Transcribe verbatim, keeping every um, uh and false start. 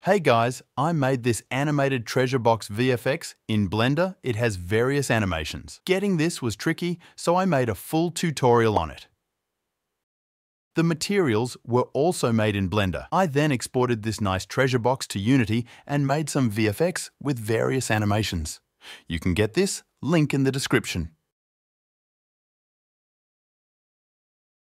Hey guys, I made this animated Treasure Box V F X in Blender. It has various animations. Getting this was tricky, so I made a full tutorial on it. The materials were also made in Blender. I then exported this nice treasure box to Unity and made some V F X with various animations. You can get this link in the description.